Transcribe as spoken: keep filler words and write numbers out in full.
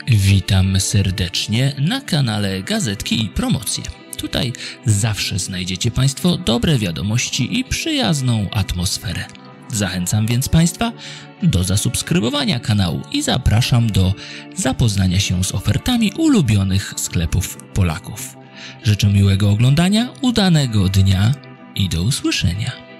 Witam serdecznie na kanale Gazetki i Promocje. Tutaj zawsze znajdziecie Państwo dobre wiadomości i przyjazną atmosferę. Zachęcam więc Państwa do zasubskrybowania kanału i zapraszam do zapoznania się z ofertami ulubionych sklepów Polaków. Życzę miłego oglądania, udanego dnia i do usłyszenia.